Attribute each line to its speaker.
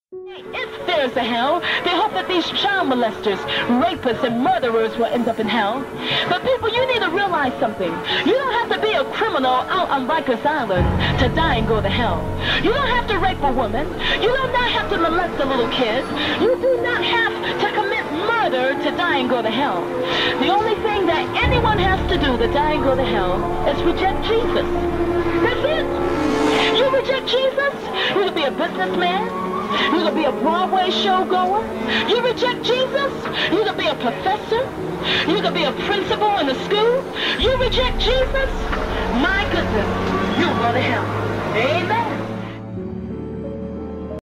Speaker 1: If there's a hell, they hope that these child molesters, rapists, and murderers will end up in hell. But people, you need to realize something. You don't have to be a criminal out on Rikers Island to die and go to hell. You don't have to rape a woman. You do not have to molest a little kid. You do not have to commit murder to die and go to hell. The only thing that anyone has to do to die and go to hell is reject Jesus. That's it. You reject Jesus, you could be a businessman. You could be a Broadway show goer. You reject Jesus, you could be a professor. You could be a principal in a school. You reject Jesus, my goodness, you'll go to hell. Amen.